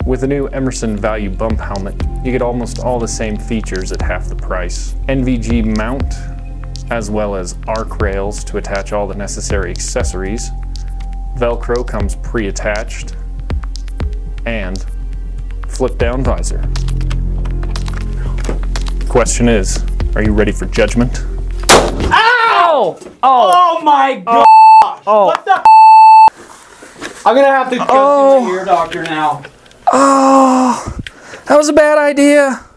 With the new Emerson Value Bump Helmet, you get almost all the same features at half the price. NVG mount, as well as arc rails to attach all the necessary accessories. Velcro comes pre-attached, and flip-down visor. Question is, are you ready for judgment? Ow! Oh my god! Oh. What the I'm gonna have to go to the ear doctor now. Oh, that was a bad idea.